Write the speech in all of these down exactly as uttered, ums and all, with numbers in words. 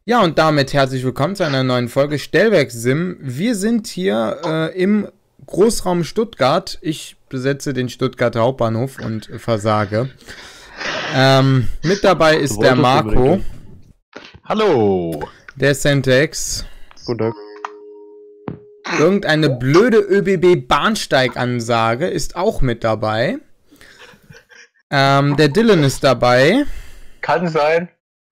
Ja, und damit herzlich willkommen zu einer neuen Folge Stellwerk Sim. Wir sind hier äh, im Großraum Stuttgart. Ich besetze den Stuttgarter Hauptbahnhof und äh, versage. Ähm, mit dabei ist der Marco. Hallo. Der Sentex. Guten Tag. Irgendeine blöde ÖBB-Bahnsteigansage ist auch mit dabei. Ähm, der Dylan ist dabei. Kann sein.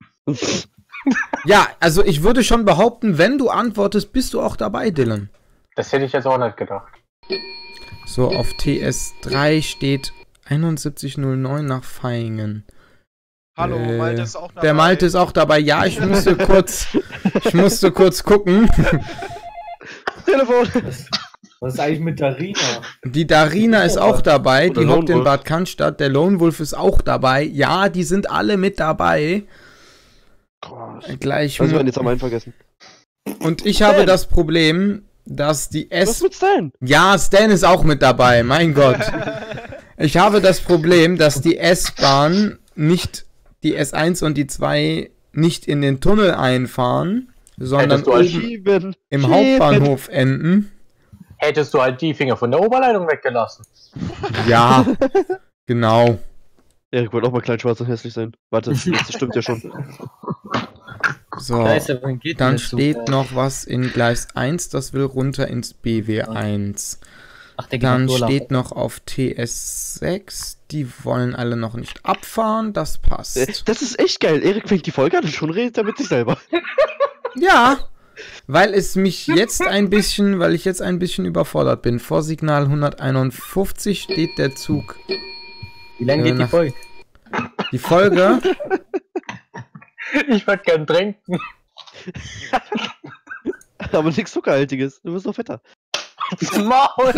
Ja, also ich würde schon behaupten, wenn du antwortest, bist du auch dabei, Dylan. Das hätte ich jetzt auch nicht gedacht. So, auf T S drei steht einundsiebzig null neun nach Vaihingen. Hallo, äh, Malte ist auch dabei. Der Malte ist auch dabei. Ja, ich musste kurz, ich musste kurz gucken. Telefon. Was ist eigentlich mit Darina? Die Darina ist auch dabei. Oder Die hockt in Lone Wolf. Bad Cannstatt. Der Lone Wolf ist auch dabei. Ja, die sind alle mit dabei. Gott. Gleich. Also wir haben jetzt am einen vergessen. Und ich habe das Problem, dass die Was S... mit Stan? Ja, Stan ist auch mit dabei. Mein Gott. Ich habe das Problem, dass die S-Bahn nicht, die S eins und die zwei nicht in den Tunnel einfahren, sondern Hättest du als oben Schieben. im Schieben. Hauptbahnhof enden. Hättest du halt die Finger von der Oberleitung weggelassen. Ja, genau. Erik wollte auch mal klein, schwarz und hässlich sein. Warte, das stimmt ja schon. So, Scheiße, wohin geht dann denn der Zug? steht noch was in Gleis eins, das will runter ins B W eins. Ach, der geht Dann nach Urlaub. steht noch auf T S sechs, die wollen alle noch nicht abfahren, das passt. Äh, Das ist echt geil. Erik fängt die Folge an und schon redet er mit sich selber. Ja, weil es mich jetzt ein bisschen, weil ich jetzt ein bisschen überfordert bin. Vor Signal hunderteinundfünfzig steht der Zug. Wie lange äh, geht die nach- Folge? Die Folge, Ich würde gern trinken. Aber nichts Zuckerhaltiges. Du wirst noch fetter. Maul!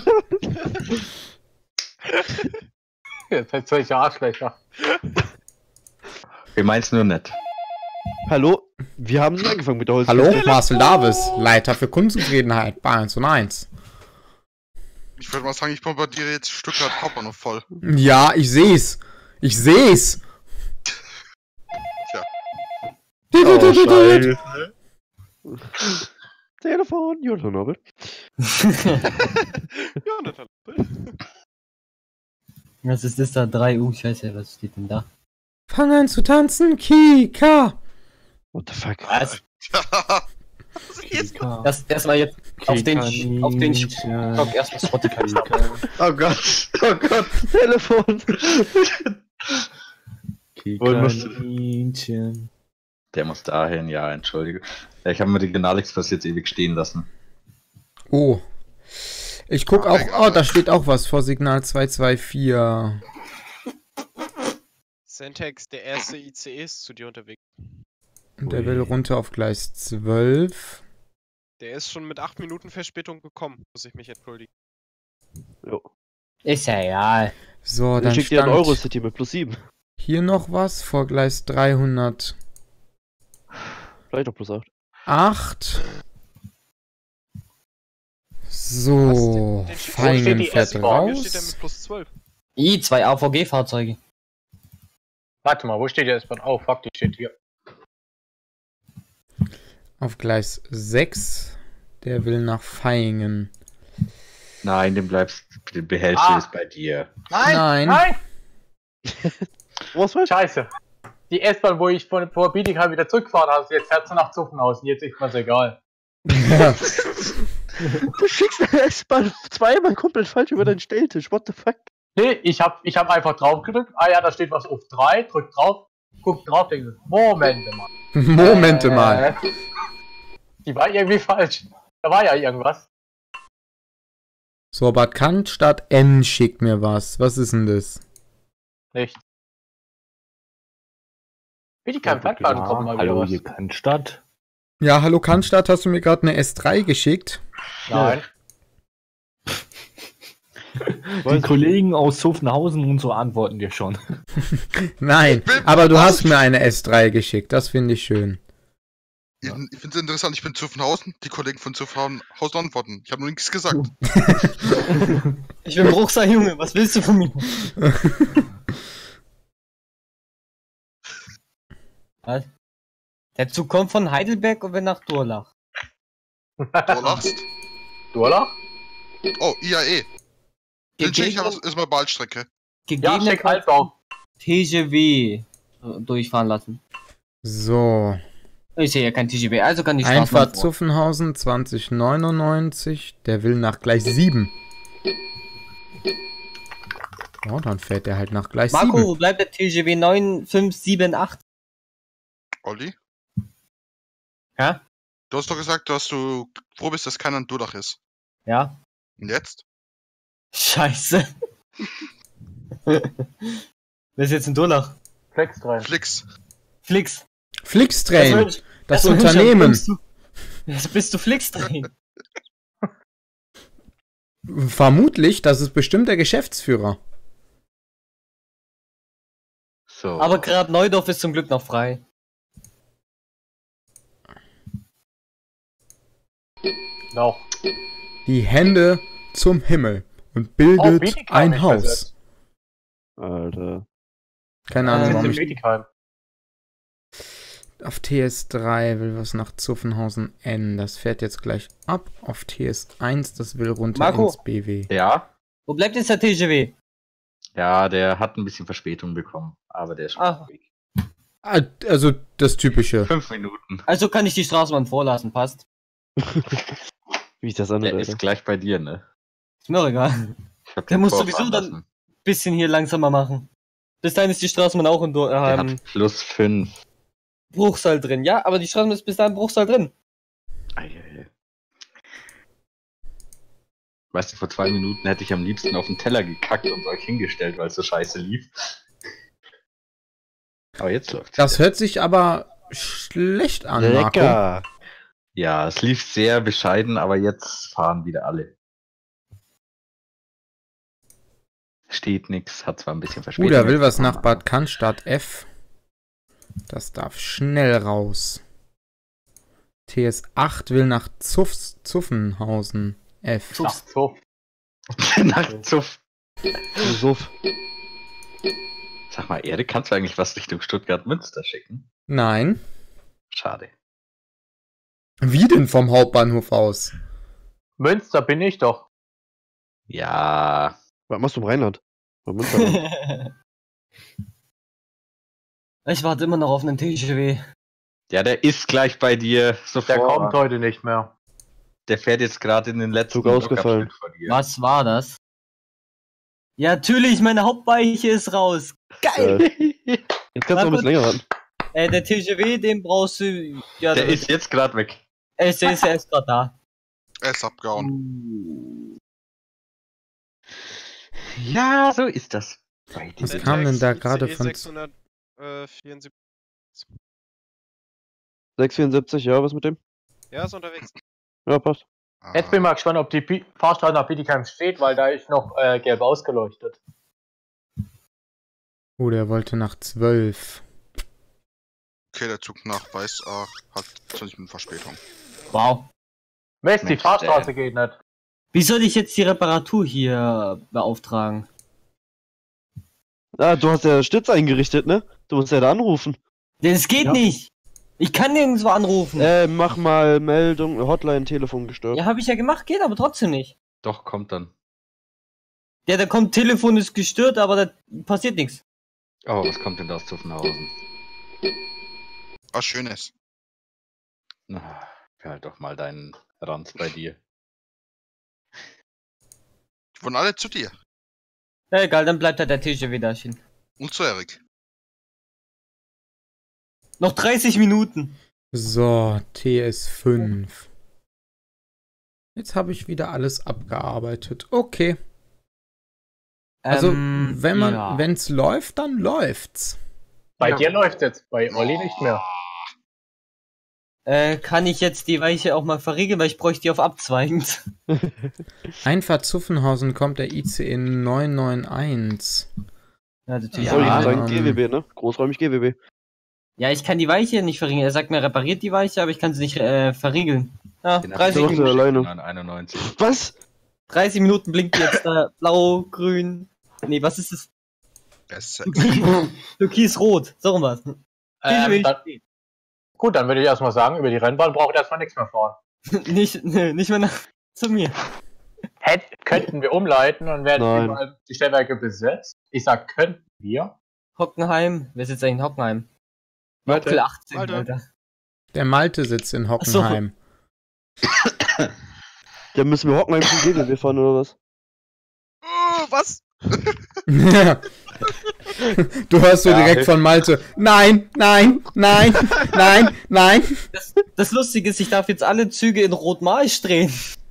Jetzt seid solche Arschlöcher. Wir meinen's nur nett. Hallo? Wir haben nicht angefangen mit der Holz. hallo, Marcel Davis, Leiter für Kundenzufriedenheit bei eins und eins. Ich würde mal sagen, ich bombardiere jetzt Stuttgart Hauptbahnhof voll. Ja, ich seh's. Ich seh's. Tja. Oh, Scheiße. Telefon, Jutta Nobel. Ja, natürlich. Was ist das da? drei Uhr, scheiße, was steht denn da? Fang an zu tanzen, Kika. What the fuck? Was? Was ist jetzt? Das erstmal jetzt auf den, Sch- auf den Stock erstmal Spotify. Oh Gott, oh Gott. Telefon. Wohin musst du? Der muss dahin, ja, entschuldige. Ja, ich habe mir den Generalexpress jetzt ewig stehen lassen. Oh. Ich guck auch, oh, da steht auch was vor Signal zwei zwei vier. Sentex, der erste I C E ist zu dir unterwegs. Und der will runter auf Gleis zwölf. Der ist schon mit acht Minuten Verspätung gekommen, muss ich mich entschuldigen. Jo. Ist ja egal. So, Dann dann schickt ihr ein stand Eurocity mit plus sieben. hier noch was vor Gleis dreihundertacht. Vielleicht auch plus acht. So, Den- den steht- Vaihingen wo steht die fährt S-Bahn? Hier steht er raus. mit plus zwölf. I, zwei A V G-Fahrzeuge. Warte mal, wo steht der S-Bahn? Oh, fuck, die steht hier. Auf Gleis sechs. Der will nach Vaihingen. Nein, den bleibst, den behältst Ah. du jetzt bei dir. Nein! Nein. Nein! Was war? Scheiße. Die S-Bahn, wo ich von vor Bietigheim wieder zurückgefahren habe, jetzt fährt sie nach Zuffenhausen. Jetzt ist mir's egal. Du schickst eine S-Bahn zweimal komplett falsch über deinen Stelltisch. What the fuck? Nee, ich hab, ich hab einfach drauf gedrückt. Ah ja, da steht was auf drei. Drück drauf. Guck drauf, denke ich, Moment mal. Momente mal. Äh, Die war irgendwie falsch. Da war ja irgendwas. So, Bad Cannstatt N schickt mir was. Was ist denn das? Nicht. Bietigheim Fernfahren kommt mal wieder Hallo, was. hier Cannstatt. Ja, hallo Cannstatt, hast du mir gerade eine S drei geschickt? Nein. Die Kollegen aus Zuffenhausen und so antworten dir schon. Nein, aber du hast mir eine S drei geschickt. Das finde ich schön. Ich, ich finde es interessant, ich bin Zuffenhausen, die Kollegen von Zuffenhausen antworten. Ich habe noch nichts gesagt. Ich bin Bruchsal, Junge, was willst du von mir? Was? Der Zug kommt von Heidelberg und will nach Durlach. Durlachst? Durlach? Oh, I A E. Den check ich aber erstmal Bahnstrecke. Ja, check Altbau. T G W durchfahren lassen. So. Ich sehe ja kein T G W, also kann ich Einfahrt Zuffenhausen zwanzig neunundneunzig. Der will nach Gleis sieben. Oh, dann fährt er halt nach Gleis Marco, sieben. wo bleibt der T G W neun fünf sieben acht? Olli? Ja? Du hast doch gesagt, dass du froh bist, dass keiner in Durlach ist. Ja. Und jetzt? Scheiße. Wer ist jetzt in Durlach? Flex rein. Flix. Flix. Flixtrain. Das, Das, das Unternehmen. Bist du, bist du Flixtrain? Vermutlich, das ist bestimmt der Geschäftsführer. So. Aber Grad Neudorf ist zum Glück noch frei. Noch. Die Hände zum Himmel und Oh, bildet Bietigheim ein ist Haus. versetzt. Alter. Keine Äh, Ahnung, Sind warum in ich Bietigheim. auf T S drei will was nach Zuffenhausen N. Das fährt jetzt gleich ab. Auf T S eins, das will runter Marco. ins B W. Ja? Wo bleibt jetzt der T G W? Ja, der hat ein bisschen Verspätung bekommen, aber der ist schon Ah. auf dem Weg. Ah, also das Typische. Fünf Minuten. Also kann ich die Straßenbahn vorlassen, passt. Wie ich das Der anhört. ist gleich bei dir, ne? Ist mir auch egal. Ich hab Der den muss vorfahren sowieso dann- lassen. Bisschen hier langsamer machen. Bis dahin ist die Straßenbahn auch in Dur Der ähm, hat plus fünf. Bruchsal drin. Ja, aber die Straßenbahn ist bis dahin Bruchsal drin. Eieiei. Weißt du, vor zwei Minuten hätte ich am liebsten auf den Teller gekackt und euch hingestellt, weil es so scheiße lief. Aber jetzt läuft's. Das wieder. hört sich aber schlecht an, Marco. Lecker. Ja, es lief sehr bescheiden, aber jetzt fahren wieder alle. Steht nix, hat zwar ein bisschen Uh, Verspätung. der will was bekommen, nach Bad aber- Cannstatt F. Das darf schnell raus. T S acht will nach Zuffs, Zuffenhausen F. Ach so. Nach Zuff. Suff. Sag mal, Erik, kannst du eigentlich was Richtung Stuttgart-Münster schicken? Nein. Schade. Wie denn vom Hauptbahnhof aus? Münster bin ich doch. Ja, Was machst du im Rheinland? Bei Münsterland. Ich warte immer noch auf einen T G W. ja, der ist gleich bei dir sofort. Der kommt heute nicht mehr. Der fährt jetzt gerade in den letzten Zug ausgefallen. Blockabschnitt von dir. Was war das? Ja, natürlich, meine Hauptweiche ist raus. Geil! Jetzt kannst du noch ein bisschen länger warten. Äh, der T G W, den brauchst du. Ja, Der der ist jetzt gerade weg. Er ist, er ist, er ist gerade da. Er ist abgehauen. Ja, so ist das. Bei Was dir. kam denn da I C E gerade von- sechshundertvierundsiebzig. sechshundertvierundsiebzig, ja, was mit dem? Ja, ist unterwegs. Ja, passt. Jetzt bin ich mal gespannt, ob die Pi- Fahrstraße nach Bietigheim steht, weil da ist noch äh, gelb ausgeleuchtet. Oh, der wollte nach zwölf. Okay, der Zug nach Weißach hat zwanzig Minuten Verspätung. Wow. Mist, die Mensch, Fahrstraße ey. geht nicht. Wie soll ich jetzt die Reparatur hier beauftragen? Ah, du hast ja Stütz eingerichtet, ne? Du musst ja da anrufen. Das geht Ja. nicht. Ich kann nirgendwo anrufen. Äh, mach mal Meldung, Hotline, Telefon gestört. Ja, habe ich ja gemacht, geht aber trotzdem nicht. Doch, kommt dann. Ja, da kommt Telefon ist gestört, aber da passiert nichts. Oh, was kommt denn da aus Zuffenhausen? Was Schönes. Na, halt doch mal deinen Ranz bei dir. Die wollen alle zu dir. Ja, egal, dann bleibt halt der T G W da stehen. Und zu Erik. Noch dreißig Minuten. So, T S fünf. Jetzt habe ich wieder alles abgearbeitet. Okay. Also, Ähm, wenn man, ja. wenn's läuft, dann läuft's. Bei Ja. dir läuft jetzt, bei Olli nicht mehr. Äh, kann ich jetzt die Weiche auch mal verriegeln, weil ich bräuchte die auf abzweigend. Einfahrt Zuffenhausen kommt der I C E neun neun eins. Ja, natürlich. Soll ich Ja, sagen, ähm, G W B, ne? Großräumig G W B. Ja, ich kann die Weiche nicht verriegeln. Er sagt mir, repariert die Weiche, aber ich kann sie nicht äh, verriegeln. Ja, Den hab dreißig, doch ich du geschickt, alleine. neunundeinundneunzig. Was? dreißig Minuten blinkt die jetzt da. Blau, grün. Nee, was ist das? Besser. Türkis-rot. So rum was. Ähm, dann, Gut, dann würde ich erstmal sagen, über die Rennbahn braucht erstmal nichts mehr fahren. nicht, nö, nicht mehr nach, zu mir. Hätt, könnten wir umleiten und werden Nein. überall die Stellwerke besetzt. Ich sag, könnten wir. Hockenheim. Wer sitzt eigentlich in Hockenheim? Malte. April achtzehn, Malte. Alter. Der Malte sitzt in so. Hockenheim. Ja, müssen wir Hockenheim zum G W B fahren oder was? Oh, was? Du hörst so Ja, direkt hilf- von Malte. Nein, nein, nein, nein, nein. Das, das Lustige ist, ich darf jetzt alle Züge in Rot-Marsch drehen.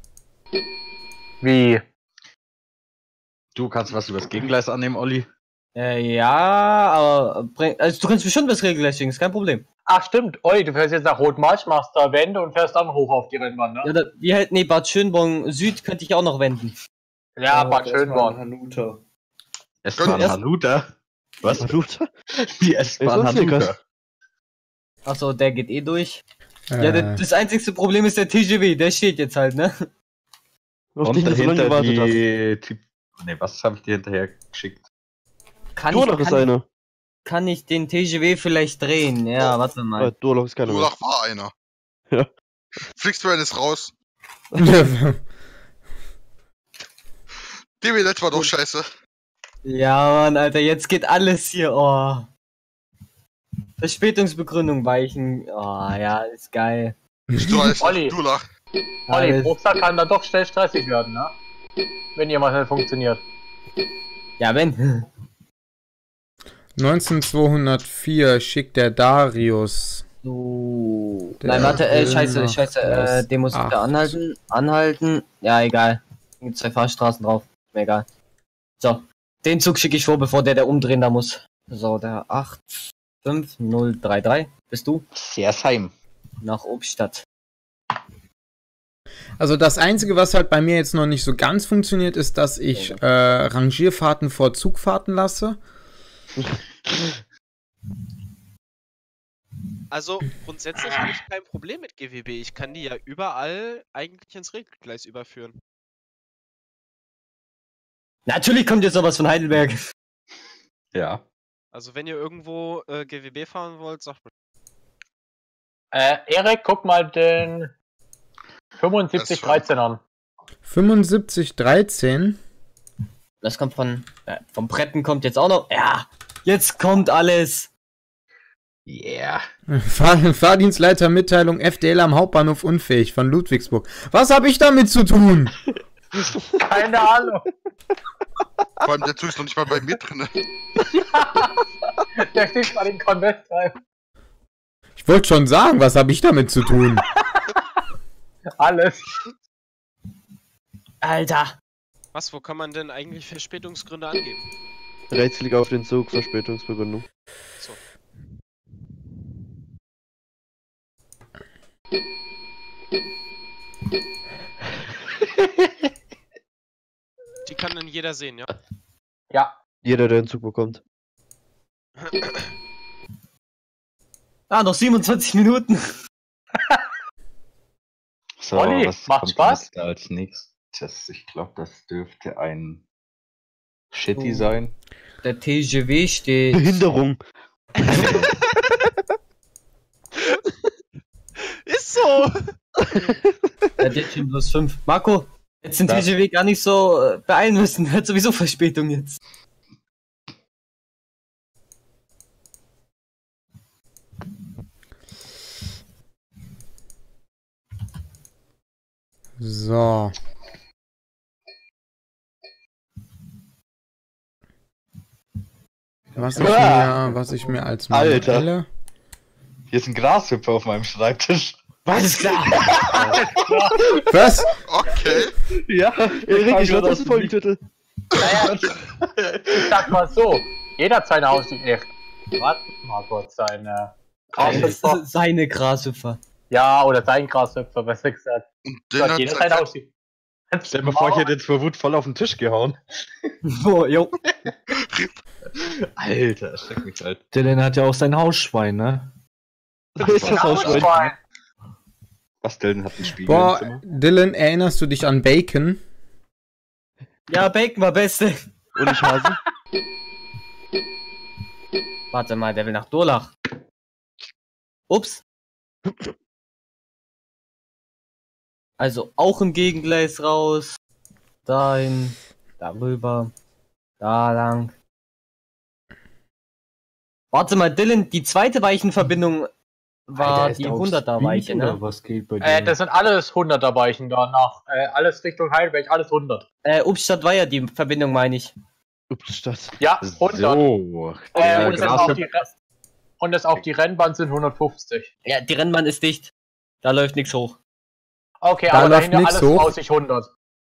Wie? Du kannst was übers Gegengleis annehmen, Olli. Äh, ja, aber bring, also du kannst bestimmt das Regelgleis schicken, ist kein Problem. Ach stimmt, Olli, du fährst jetzt nach Rotmarsch, machst da Wende und fährst dann hoch auf die Rennbahn, ne? Ja, da, wie halt, nee, Bad Schönborn Süd könnte ich auch noch wenden. Ja, Bad Schönborn. Hanuta. S-Bahn Erst- Hanuta. Was? Hanuta? Die S-Bahn Ist das Hanuta. Snickers? Achso, der geht eh durch. Äh, Ja, das, das einzigste Problem ist der T G W, der steht jetzt halt, ne? Auf Und den du so lange dahinter gewartet hast. die Typ. Ne, was habe ich dir hinterher geschickt? Kann Durlach ich, ist kann, einer. kann ich den T G W vielleicht drehen? Ja, warte Ah, mal. Durlach ist keiner. mehr. Durlach war einer. Ja. Flixtrain ist raus. D W Netz war doch scheiße. Ja, Mann, Alter, jetzt geht alles hier, oh. Verspätungsbegründung weichen. Oh, ja, ist geil. Du heißt Olli. Durlach. Olli, Alles- Probstag kann dann doch schnell stressig werden, ne? Wenn jemand nicht funktioniert. Ja, wenn. neunzehntausendzweihundertvier schickt der Darius. So. Der Nein, warte, äh, will scheiße, noch scheiße, äh, erst den muss ich acht. da anhalten. Anhalten. Ja, egal. Gibt zwei Fahrstraßen drauf. Mir egal. So. Den Zug schicke ich vor, bevor der, der umdrehen da muss. So, der acht fünf null drei drei. Bist du? Sersheim. Nach Obstadt. Also das Einzige, was halt bei mir jetzt noch nicht so ganz funktioniert, ist, dass ich äh, Rangierfahrten vor Zugfahrten lasse. Also grundsätzlich habe ich kein Problem mit G W B. Ich kann die ja überall eigentlich ins Regelgleis überführen. Natürlich kommt jetzt noch was von Heidelberg. Ja. Also wenn ihr irgendwo äh, G W B fahren wollt, sagt mir. Äh, Erik, guck mal den fünfundsiebzig dreizehn an. fünfundsiebzig dreizehn. Das kommt von, äh, vom Bretten kommt jetzt auch noch. Ja, jetzt kommt alles. Yeah. Fahr Fahrdienstleiter Mitteilung F D L am Hauptbahnhof unfähig von Ludwigsburg. Was habe ich damit zu tun? Keine Ahnung. Vor allem der Zug ist noch nicht mal bei mir drin. Der steht bei den Konvent rein. Ich wollte schon sagen, was habe ich damit zu tun? Alles. Alter. Was, wo kann man denn eigentlich Verspätungsgründe angeben? Rechtsklick auf den Zug, Verspätungsbegründung. So. Die kann dann jeder sehen, ja? Ja. Jeder, der einen Zug bekommt. Ah, noch siebenundzwanzig Minuten. So, Olli, was macht kommt Spaß? jetzt da als nächstes? Ich glaube, das dürfte ein Shitty Oh. sein. Der T G W steht. Behinderung. Ist so! Der hat jetzt schon plus fünf. Marco, jetzt den Ja. T G W gar nicht so äh, beeilen müssen. Hat sowieso Verspätung jetzt. So. Was ich mir, was ich mir als Alter. manuelle- Hier ist ein Grashüpfer auf meinem Schreibtisch. Alles klar. Was? Okay. Ja, Erik, ich glaube, das ist Folgentitel. Naja, ich sag mal so. Jeder hat seine Haus. Echt. Warte mal kurz, seine Grashüpfer. Seine Grashüpfer. Ja, oder sein Grashüpfer, besser gesagt. Und So den hat hat jeder sein Haus. Stell dir mal vor, ich hätte jetzt vor Wut voll auf den Tisch gehauen. Oh, jo. Alter, erschreck mich halt. Dylan hat ja auch sein Hausschwein, ne? Da ist das Hausschwein. Was denn hat ein Spiegel Boah, im Zimmer? Dylan, erinnerst du dich an Bacon? Ja, Bacon war Beste. Und ich Hase. Warte mal, der will nach Durlach. Ups. Also auch im Gegengleis raus. Dahin. Darüber. Da lang. Warte mal, Dylan, die zweite Weichenverbindung war Alter, ist die der auf hunderter Speed Weiche, oder ne? Was geht bei dir? Äh, das sind alles hunderter Weichen danach. Äh, alles Richtung Heidelberg, alles hundert. Äh, Upstadt war ja die Verbindung, meine ich. Upstadt. Ja, hundert. So. Äh, Der und, das auch Graf die Re- und das auch die Rennbahn sind hundertfünfzig. Ja, die Rennbahn ist dicht. Da läuft nichts hoch. Okay, Da aber läuft dahinter nix alles hoch. raus, ich hundert.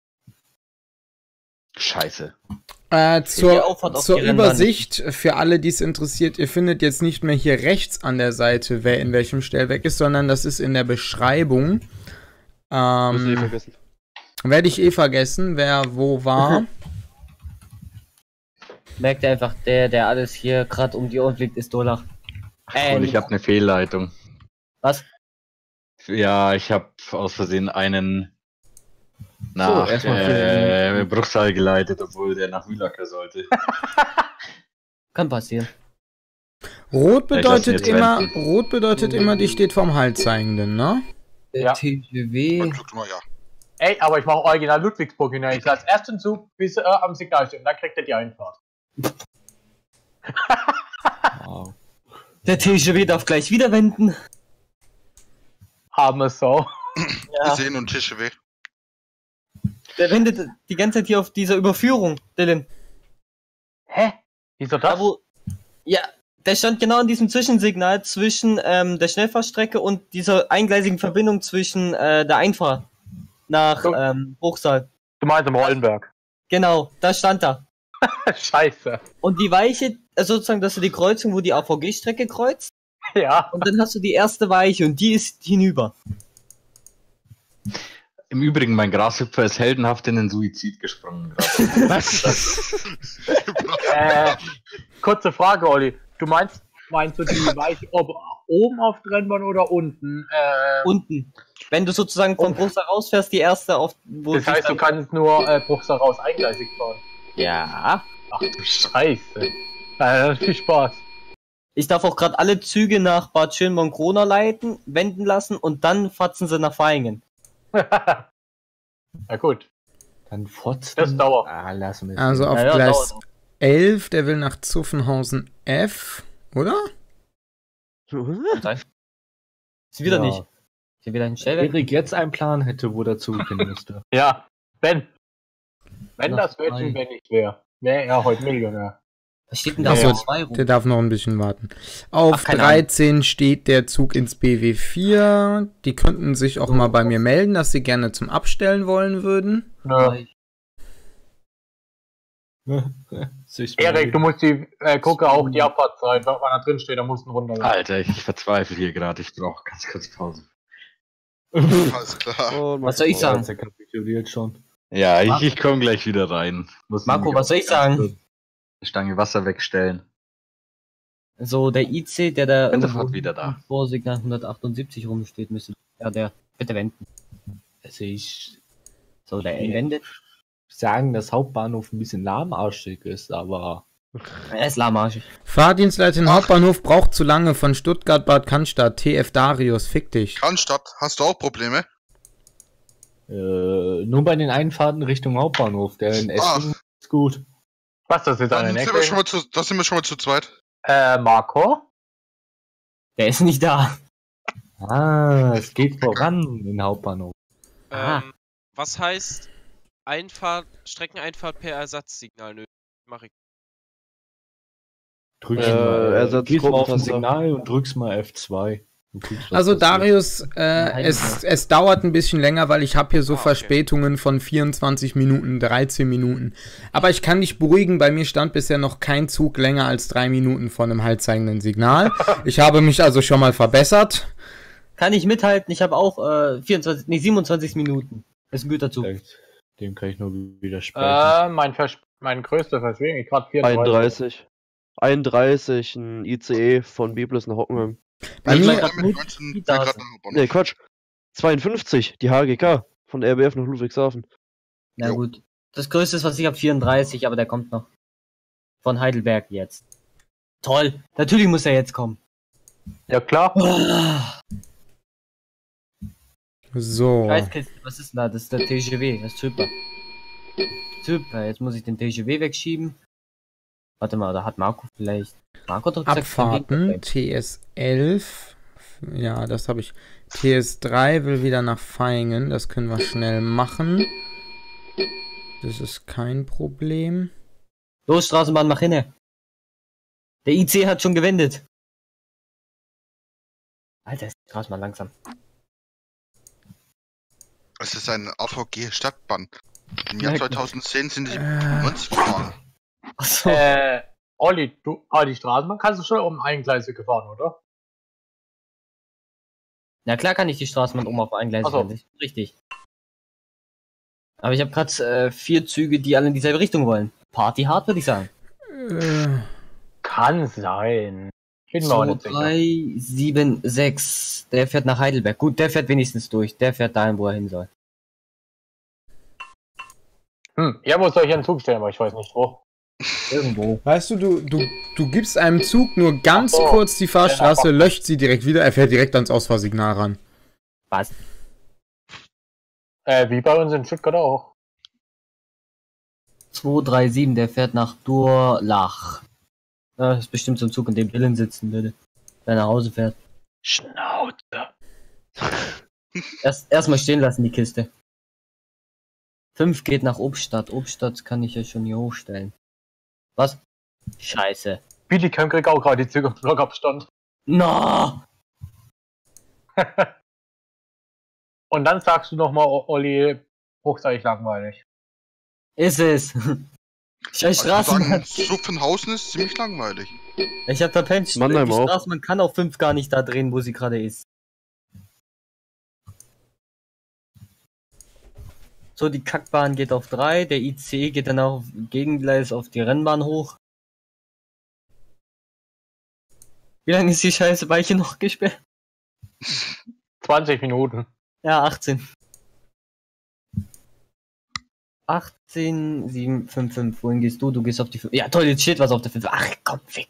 Scheiße. Äh, Die zur Auffahrt auf zur die Rennbahn Übersicht, für alle, die es interessiert, ihr findet jetzt nicht mehr hier rechts an der Seite, wer in welchem Stellwerk ist, sondern das ist in der Beschreibung. Muss ich Ähm, vergessen. werde ich eh vergessen, wer wo war. Merkt ihr einfach, der, der alles hier gerade um die Ohren fliegt, ist Dollar. Äh, Und ich habe eine Fehlleitung. Was? Ja, ich habe aus Versehen einen nach erstmal äh, Bruchsal geleitet, obwohl der nach Mühlacker sollte. Kann passieren. Rot Ja, ich lass ihn bedeutet jetzt immer, wenden. rot bedeutet immer, die steht vom Haltzeigenden, ne? Der Ja. T G W. Guck mal, ja. Ey, aber ich mache original Ludwigsburg hinein. Ich als ersten Zug bis äh, am Signal stehen. Dann kriegt er die Einfahrt. Wow. Der T G W darf gleich wieder wenden. Arme Sau. Ja. Sehen und Tische weg. Der wendet die ganze Zeit hier auf dieser Überführung, Dylan. Hä? Wieso Da das? wo. Ja, der stand genau in diesem Zwischensignal zwischen ähm, der Schnellfahrstrecke und dieser eingleisigen Verbindung zwischen äh, der Einfahrt nach So. ähm, Bruchsal. Du meinst im Rollenberg. Genau, da stand er. Scheiße. Und die Weiche, also sozusagen, dass du die Kreuzung, wo die A V G-Strecke kreuzt, Ja. und dann hast du die erste Weiche und die ist hinüber. Im Übrigen, mein Grashüpfer ist heldenhaft in den Suizid gesprungen. gerade. Was? äh, kurze Frage, Olli. Du meinst, meinst du die Weiche ob, oben auf der Rennbahn oder unten? Äh, Unten. Wenn du sozusagen vom Und- Bruchsal rausfährst, die erste auf. Wo das sich heißt, du dann- kannst nur äh, Bruchsal raus eingleisig fahren. Ja. Ach du Scheiße. Äh, viel Spaß. Ich darf auch gerade alle Züge nach Bad Schönborn-Krona leiten, wenden lassen und dann fatzen sie nach Vaihingen. Na gut. Dann Fotzen. Das dauert. Ah, lass mich. Also auf Ja, ja, Gleis dauert auch. elf, der will nach Zuffenhausen F, oder? Kann sein. Ist wieder Ja. nicht. Ist hier wieder ein Stellwerk. Erik jetzt einen Plan hätte, wo der Zug hin müsste. Ja, wenn. Wenn Nach das Mädchen, drei. wenn ich wäre, wäre er heute Millionär. Was steht denn da Achso, auf zwei rum? der darf noch ein bisschen warten. Auf Ach, keine dreizehn steht der Zug ins B W vier. Die könnten sich auch mal bei mir melden, dass sie gerne zum Abstellen wollen würden. Nö. Sich Erik, du musst die, äh, gucke auch die Abfahrtzeit, wenn man da drin steht, da musst du runter. Alter, ich, ich verzweifle hier gerade. Ich brauche ganz kurz Pause. Alles klar. Und Was soll ich sagen? Er kapituliert schon. Ja, ich, Marco- ich komme gleich wieder rein. Muss Marco, nämlich was soll ich auch ganz sagen? kurz eine Stange Wasser wegstellen. So, der I C, der da Bin irgendwo sofort wieder da. vor Signal hundertachtundsiebzig rumsteht, müsste. Ja, der. Bitte wenden. Also ich So, der Ja. wendet. sagen, dass Hauptbahnhof ein bisschen lahmarschig ist, aber Er ist lahmarschig. Fahrdienstleiter in Hauptbahnhof braucht zu lange von Stuttgart Bad Cannstatt. T F Darius, fick dich. Cannstatt, hast du auch Probleme? äh, nur bei den Einfahrten Richtung Hauptbahnhof. Der in Essen ist gut. Was, das ist eine Dann sind wir schon Ecke? mal zu, da sind wir schon mal zu zweit. Äh, Marco? Der ist nicht da. Ah, es geht voran in Hauptbahnhof. Ah. Ähm, was heißt Einfahrt, Streckeneinfahrt per Ersatzsignal? Nö, mach ich. Drückst Äh, mal, Ersatz- gehst mal auf das Gruppentaste. Signal und drückst mal F zwei. Du guckst, was Also passiert. Darius, äh, es, es dauert ein bisschen länger, weil ich habe hier so Ah, okay. Verspätungen von vierundzwanzig Minuten, dreizehn Minuten. Aber ich kann dich beruhigen, bei mir stand bisher noch kein Zug länger als drei Minuten vor einem haltzeigenden Signal. Ich habe mich also schon mal verbessert. Kann ich mithalten, ich habe auch äh, vierundzwanzig, nee, siebenundzwanzig Minuten. Das ist ein guter Zug. Dem kann ich nur widersprechen. Äh, mein, Vers mein größter Verschwörung, ich gerade vierunddreißig. einunddreißig. einunddreißig, ein I C E von Biblis nach Hockenheim. Bei Ich mir, mein, Ja, grad mit mit- neunzehn die bin da grad sind. nach Hauptbahnhof. Ne, Quatsch. zweiundfünfzig, die H G K von R B F nach Ludwigshafen. Na Jo. gut. Das größte ist, was ich habe, vierunddreißig, aber der kommt noch. Von Heidelberg jetzt. Toll. Natürlich muss er jetzt kommen. Ja klar. So. Scheißkiste, was ist denn da? Das ist der T G W, das ist super. Super, jetzt muss ich den T G W wegschieben. Warte mal, da hat Marco vielleicht... Marco doch gesagt, Abfahrten, T S elf. Ja, das habe ich. T S drei will wieder nach Vaihingen. Das können wir schnell machen. Das ist kein Problem. Los, Straßenbahn, mach hinne. Der I C hat schon gewendet. Alter, ist die Straßenbahn langsam. Es ist eine A V G-Stadtbahn. Im Jahr Ja, zweitausendzehn sind sie Äh. neunzig gefahren. Achso. Äh, Olli, du, ah, die Straßenbahn kannst du schon um Eingleise gefahren, oder? Na klar kann ich die Straßenbahn um auf ein Gleis Ach so. fahren, richtig. Aber ich habe gerade äh, vier Züge, die alle in dieselbe Richtung wollen. Party hard, würde ich sagen. Äh, Kann sein. Bin mir auch zwei, nicht sicher. drei, sieben, sechs. Der fährt nach Heidelberg. Gut, der fährt wenigstens durch. Der fährt dahin, wo er hin soll. Hm, ja, wo soll ich einen Zug stellen, aber ich weiß nicht wo. Irgendwo. weißt du, du, du, du gibst einem Zug nur ganz Ach so. kurz die Fahrstraße, löscht sie direkt wieder, er fährt direkt ans Ausfahrsignal ran. Was? Äh, wie bei uns in Stuttgart auch. zwei, drei, sieben, der fährt nach Durlach. Ja, das ist bestimmt so ein Zug, in dem Dylan sitzen würde. Wenn er nach Hause fährt. Schnauze. Erst erstmal stehen lassen, die Kiste. fünf geht nach Obstadt. Obstadt kann ich ja schon hier hochstellen. Was? Scheiße. Bietigheim kriegt auch gerade die Züge im Blockabstand. No! Und dann sagst du nochmal, Olli, hochseitig langweilig. Ist es. Scheiß Also ich muss sagen, Straßenbahn. Zuffenhausen ist ziemlich langweilig. Ich hab verpennt. Mannheim Die auch. Straßenbahn kann auf fünf gar nicht da drehen, wo sie gerade ist. So, die Kackbahn geht auf drei, der I C geht dann auch auf Gegengleis auf die Rennbahn hoch. Wie lange ist die scheiße Weiche noch gesperrt? zwanzig Minuten. Ja, achtzehn. achtzehn, sieben, fünf, fünf. Wohin gehst du? Du gehst auf die fünf. Ja, toll, jetzt steht was auf der fünf. Ach, komm, weg.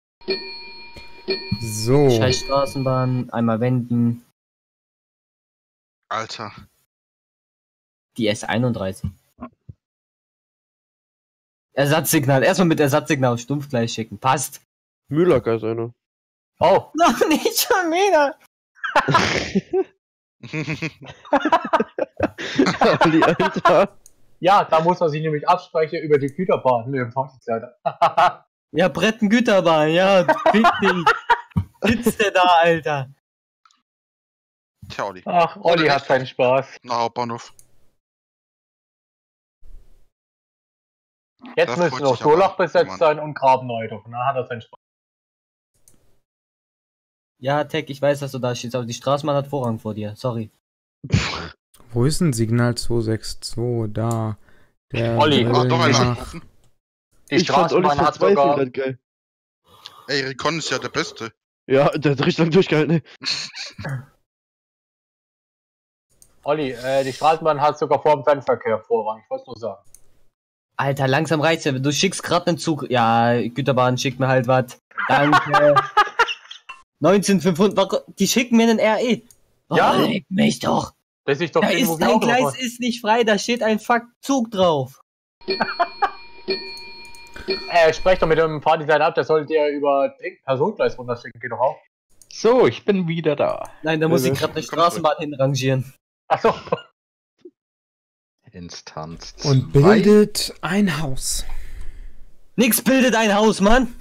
So. Scheiß Straßenbahn, einmal wenden. Alter. Die S einunddreißig. Ersatzsignal. Erstmal mit Ersatzsignal auf Stumpf gleich schicken. Passt. Mühlacker ist einer. Oh, Noch nicht schon wieder. Ali, Alter. ja, da muss man sich nämlich absprechen über die Güterbahn mit dem Fahrzeugleiter. Ja, Brettengüterbahn, ja. Fick dich. Sitzt der da, Alter. Tja, Olli. Ach, Olli hat seinen Spaß. Na, Hauptbahnhof. Jetzt Da müssen freut noch sich aber Solach besetzt jemand. sein und Grabenneudorf. Na, hat er seinen Spaß. Ja, Tech, ich weiß, dass du da stehst, aber die Straßenbahn hat Vorrang vor dir. Sorry. Wo ist denn Signal zwei sechs zwei? Da. Der Olli, will Ach, doch einer nach- angerufen. Die Ich fand Ollis Straßenbahn hat Verzweiflung sogar... grad geil. Ey, Recon ist ja der Beste. Ja, der hat richtig lang durchgehalten, ey. Olli, äh, die Straßenbahn hat sogar vor dem Fernverkehr Vorrang. Ich wollte nur sagen. Alter, langsam reicht's ja. Du schickst gerade einen Zug. Ja, Güterbahn schickt mir halt was. Danke. neunzehnhundertfünfhundert. Warum- Die schicken mir einen R E. Oh, Ja. leck mich doch. Das ist doch Da irgendwo ist wie ein auch Gleis noch ist nicht frei, da steht ein Fuck Zug drauf. Äh, sprecht doch mit dem Fahrdesigner ab, der sollte ja über den Personengleis runterschicken. Geht doch auch. So, ich bin wieder da. Nein, da muss Ja, ich gerade eine komm Straßenbahn hinrangieren. Achso. Instanz. Und zwei. bildet ein Haus. Nix bildet ein Haus, Mann.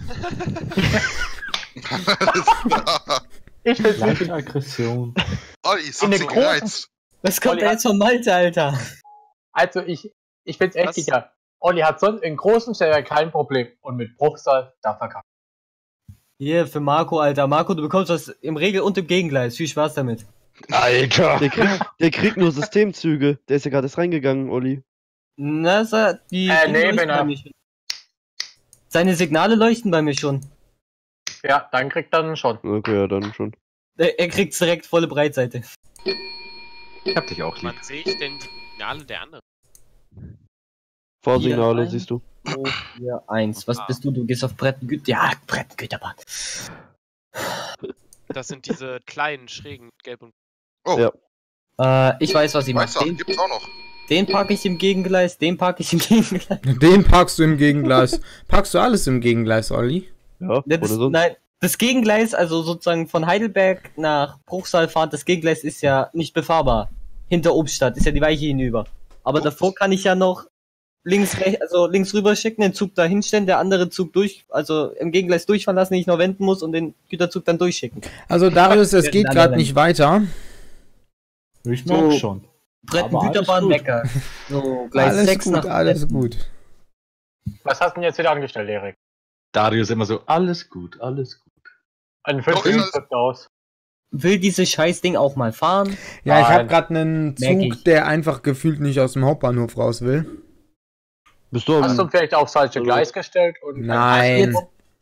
Ich find's Leichte wichtig. Aggression. Olli, ist In so den großen- gereizt. Was kommt Olli da hat- jetzt von Malte, Alter? Also ich, ich find's echt Was? sicher. Olli hat sonst in großen Stellen kein Problem. Und mit Bruchsal darf er kacken. Hier, für Marco, Alter. Marco, du bekommst was im Regel- und im Gegengleis. Viel Spaß damit. Alter! Der kriegt, der kriegt nur Systemzüge. Der ist ja gerade erst reingegangen, Olli. Na, sa- die Äh, die nee, leuchten wenn er- bei mir schon. Seine Signale leuchten bei mir schon. Ja, dann kriegt er ihn schon. Okay, ja, dann schon. Er, er kriegt's direkt volle Breitseite. Ich hab dich auch lieb. Wann sehe ich denn die Signale der anderen? Fahrsignale, Hier, siehst du. zwei, vier, eins. Was Ah. bist du? Du gehst auf Brettengüter. Ja, Brettengüterbahn. Das sind diese kleinen, schrägen, gelb und... Oh, Ja. Äh, ich weiß, was ich mache. Weißt du, Den, gibt's auch noch. den packe ich im Gegengleis, den packe ich im Gegengleis. Den packst du im Gegengleis. Packst du alles im Gegengleis, Olli? Ja, Ja, oder das, sonst? nein, das Gegengleis, also sozusagen von Heidelberg nach Bruchsal fahren, das Gegengleis ist ja nicht befahrbar. Hinter Obstadt ist ja die Weiche hinüber. Aber davor kann ich ja noch links, rechts, also links rüber schicken, den Zug da hinstellen, der andere Zug durch, also im Gegengleis durchfahren lassen, den ich noch wenden muss und den Güterzug dann durchschicken. Also Darius, es geht gerade nicht weiter. Ich merke So. schon. Bretten, Aber alles Güterbahn, gut. Wecker. So, Gleis Alles sechs gut, nach alles Bretten. gut. Was hast du denn jetzt wieder angestellt, Erik? Darius immer so, alles gut, alles gut. Ein Doch, fünf ist alles- aus. Will dieses Scheißding auch mal fahren? Ja, ich habe Nein. gerade einen Merk Zug, ich. der einfach gefühlt nicht aus dem Hauptbahnhof raus will. Bist du Hast du am... vielleicht aufs falsche Also- Gleis gestellt? Und Nein.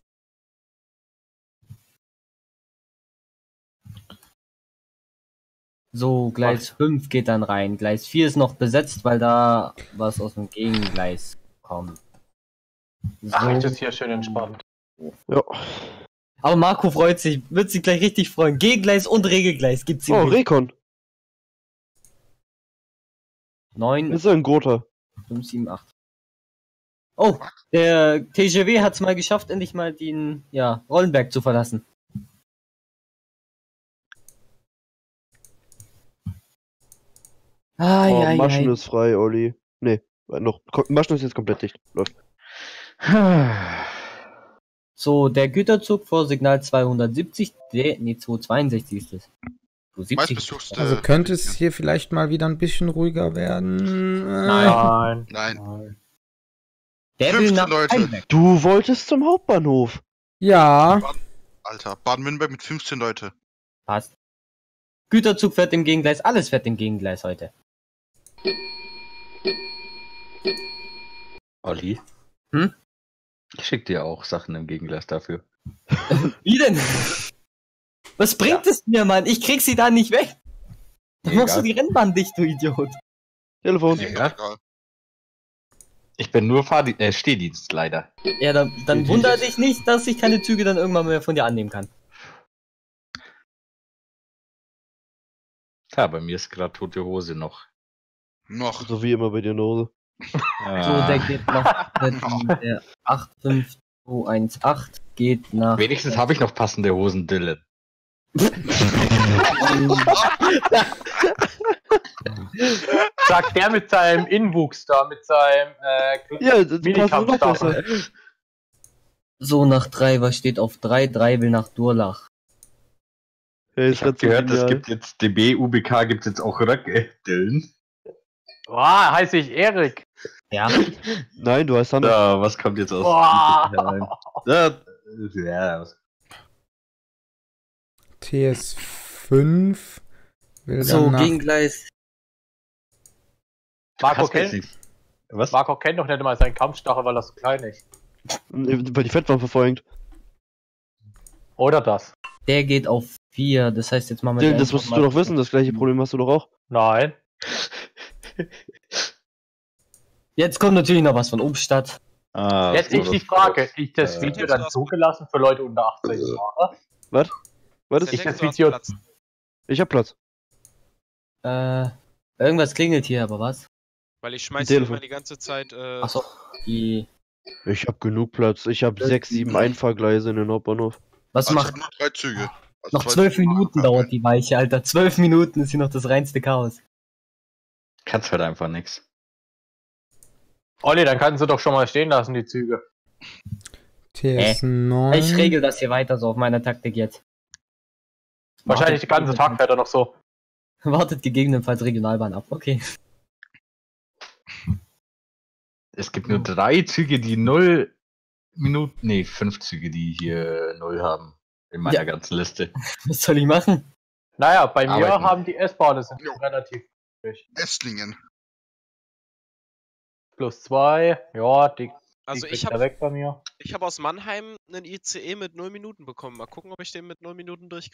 So, Gleis fünf geht dann rein. Gleis vier ist noch besetzt, weil da was aus dem Gegengleis kommt. So. Ach, das ist hier schön entspannt. Ja. Aber Marco freut sich, wird sich gleich richtig freuen. Gegengleis und Regelgleis gibt's Oh, ihm. Recon. neun, Ist ja ein Groter. fünf, sieben, acht. Oh, der T G W hat's mal geschafft, endlich mal den, ja, Rollenberg zu verlassen. Ah, Oh, ja, Maschen ja. ist frei, Olli. Nee, noch. Ko- Maschen ist jetzt komplett dicht. Läuft. So, der Güterzug vor Signal zweihundertsiebzig, der, nee, zweihundertzweiundsechzig ist es. Meist besuchst Also könnte es hier vielleicht mal wieder ein bisschen ruhiger werden. Äh, Nein. Nein. Der will fünfzehn nach Leute. Heidelberg. Du wolltest zum Hauptbahnhof. Ja, Alter, Baden-Württemberg mit fünfzehn Leute. Passt. Güterzug fährt im Gegengleis, alles fährt im Gegengleis heute. Olli? Hm? Ich schick dir auch Sachen im Gegengleis dafür. Wie denn? Was bringt es mir, Mann? Ich krieg sie da nicht weg. Dann machst du die Rennbahn dicht, du Idiot. Telefon. Ja. Egal. Ich bin nur Fahrdi äh, Stehdienst, leider. Ja, dann, dann wundert dich nicht, dass ich keine Züge dann irgendwann mehr von dir annehmen kann. Ja, bei mir ist gerade tote Hose noch. Noch. So wie immer bei dir in der Hose. So, Ah. der geht nach, der, der acht fünf zwei eins acht geht nach... Wenigstens habe ich noch passende Hosen, Dylan. Sagt der mit seinem Inwuchs da, mit seinem äh, Ja, das passt noch Minikampfstachel. besser. So, nach drei, was steht auf drei? drei will nach Durlach. Hey, Ich habe gehört, es gibt jetzt D B, U B K, gibt jetzt auch Röcke, Dylan. Boah, heiße ich Erik. Ja. Nein, du heißt Sander. Ja, was kommt jetzt aus? Boah. Ja, ja, was- T S fünf will So, dann nach... Gegengleis. Marco Hast du jetzt kennt, nicht- Was? Marco kennt doch nicht mal seinen Kampfstachel, weil er so klein ist. Weil die Fettwand verfolgt. Oder das? Der geht auf vier, das heißt, jetzt machen wir... Ja, die das einfach musstest mal- du doch wissen, das gleiche Problem hast du doch auch. Nein. Jetzt kommt natürlich noch was von Obstadt. Ah, Jetzt so, ist die das- Frage, ist das Äh, Video dann zugelassen für Leute unter achtzehn Jahre? Was? Was ist Ich Setz das du hast Video- Platz. Ich hab Platz. Äh, irgendwas klingelt hier, aber was? Weil ich schmeiß hier Telefon. immer die ganze Zeit. Äh, Achso, die... Ich hab genug Platz. Ich hab sechs, sieben Einfahrgleise in den Hauptbahnhof. Was Also ich macht... hab nur drei Züge. Also Noch zwei zwölf Züge. Minuten dauert die Weiche, Alter. Zwölf Minuten ist hier noch das reinste Chaos. Kannst halt einfach nix. Olli, dann kannst du doch schon mal stehen lassen, die Züge. T S neun. Ich regel das hier weiter so auf meiner Taktik jetzt. Wahrscheinlich den ganzen Tag fährt er noch so. Wartet gegebenenfalls Regionalbahn ab, okay. Es gibt nur drei Züge, die null Minuten, nee, fünf Züge, die hier null haben. In meiner Ja. ganzen Liste. Was soll ich machen? Naja, bei mir Arbeiten. haben die S-Bahnen sind Jo. relativ übrig. Esslingen. Plus zwei, ja, die, also die ich kriegt er habe weg bei mir. ich hab aus Mannheim einen I C E mit null Minuten bekommen. Mal gucken, ob ich den mit null Minuten durchkriege.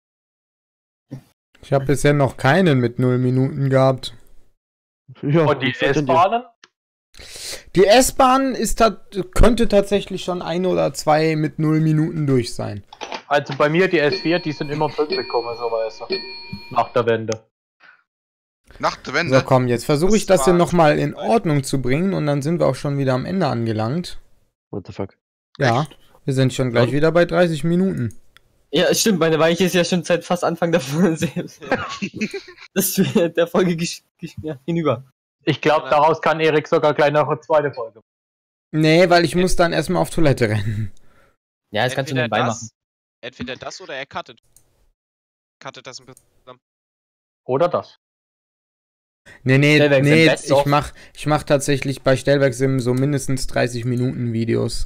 Ich habe bisher noch keinen mit null Minuten gehabt. Ja, Und die was fällt denn dir? S-Bahnen? Die S-Bahn ist tat- könnte tatsächlich schon ein oder zwei mit null Minuten durch sein. Also bei mir die S vier, die sind immer pünktlich gekommen, so weißt du. Nach der Wende. Nach der So, Wende. komm, jetzt versuche ich Das das hier war- nochmal in Ordnung zu bringen und dann sind wir auch schon wieder am Ende angelangt. What the fuck? Ja, wir sind schon gleich wieder bei dreißig Minuten. Ja, stimmt, meine Weiche ist ja schon seit fast Anfang der Folge. Das ist der Folge gesch gesch ja, hinüber. Ich glaube, daraus kann Erik sogar gleich noch eine zweite Folge machen. Nee, weil ich muss dann erstmal auf Toilette rennen. Ja, das kannst du Entweder nebenbei das, machen. entweder das oder er cuttet. Cuttet das ein bisschen zusammen. Oder das. Nee, nee, Stellwerk sind nee, best ich of. mach, ich mach tatsächlich bei Stellwerk-Sim so mindestens dreißig Minuten Videos.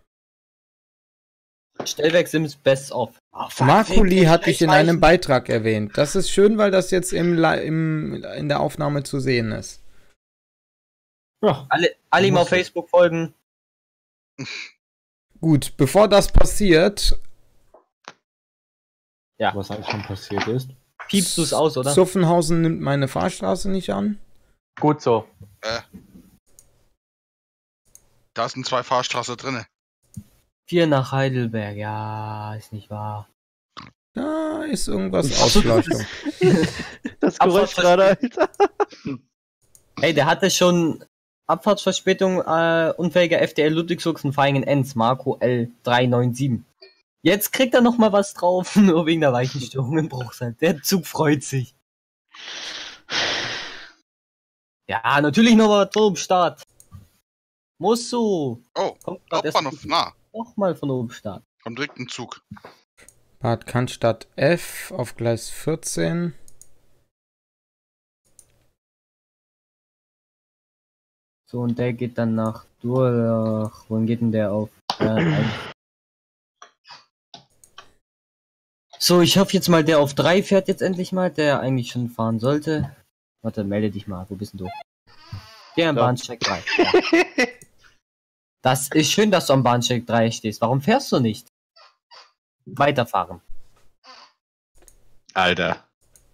Stellwerk Sims Best of. Oh, fuck, Markuli Weg, hatte ich in Weichen. einem Beitrag erwähnt. Das ist schön, weil das jetzt im, Li- im, in der Aufnahme zu sehen ist. Ja, Alle, alle ihm auf Musst du. Facebook folgen. Gut, bevor das passiert, was eigentlich schon passiert ist. Piepst du es aus, oder? Zuffenhausen nimmt meine Fahrstraße nicht an. Gut so. Da sind zwei Fahrstraßen drinne. Vier nach Heidelberg, ja, ist nicht wahr. Da ist irgendwas Ausleuchtung. Das Geräusch gerade, Alter. Ey, der hatte schon Abfahrtsverspätung, äh, unfähiger F D L Ludwigsburg und Vaihingen Enz, Marco L drei neun sieben. Jetzt kriegt er noch mal was drauf, nur wegen der Weichenstörung im Bruchsal. Der Zug freut sich. Ja, natürlich noch mal zum Start. Muss so. Oh, Kommt grad erst Hauptbahnhof, na. noch mal von oben Start. Kommt direkt ein Zug. Bad Cannstatt F auf Gleis vierzehn. So, und der geht dann nach Durlach. Wohin geht denn der auf? Ja, ein- so, ich hoffe jetzt mal, der auf drei fährt jetzt endlich mal, der eigentlich schon fahren sollte. Warte, melde dich mal. Wo bist denn du? Der am Ja. Bahnsteig drei. Ja. Das ist schön, dass du am Bahnsteig drei stehst. Warum fährst du nicht? Weiterfahren. Alter.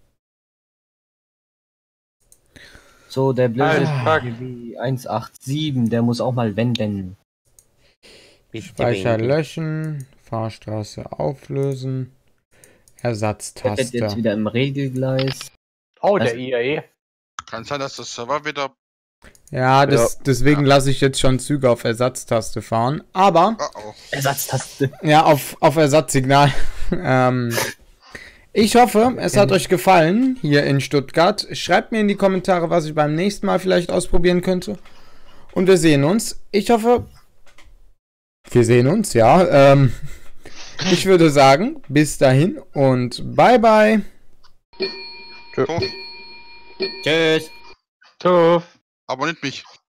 So, der blöde Alter. G W eins acht sieben, der muss auch mal wenden. Speicher löschen, Fahrstraße auflösen, Der fährt jetzt Ersatztaste. wieder im Regelgleis. Oh, Das- der I A E. Kann sein, dass das Server wieder. Ja, das, deswegen lasse ich jetzt schon Züge auf Ersatztaste fahren. Aber, Oh, oh. Ersatztaste. ja, auf, auf Ersatzsignal. ähm, ich hoffe, es hat euch gefallen hier in Stuttgart. Schreibt mir in die Kommentare, was ich beim nächsten Mal vielleicht ausprobieren könnte. Und wir sehen uns. Ich hoffe, wir sehen uns, ja. Ähm, ich würde sagen, bis dahin und bye bye. Tuff. Tschüss. Tuff. Abonniert mich.